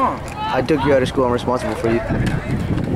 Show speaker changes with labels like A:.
A: wrong?
B: I took you out of school. I'm responsible for you.